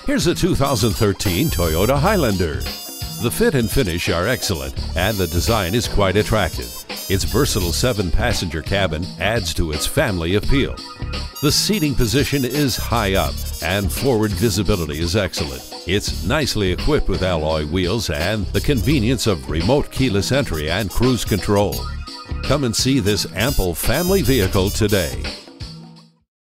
Here's a 2013 Toyota Highlander. The fit and finish are excellent, and the design is quite attractive. Its versatile 7-passenger cabin adds to its family appeal. The seating position is high up, and forward visibility is excellent. It's nicely equipped with alloy wheels and the convenience of remote keyless entry and cruise control. Come and see this ample family vehicle today.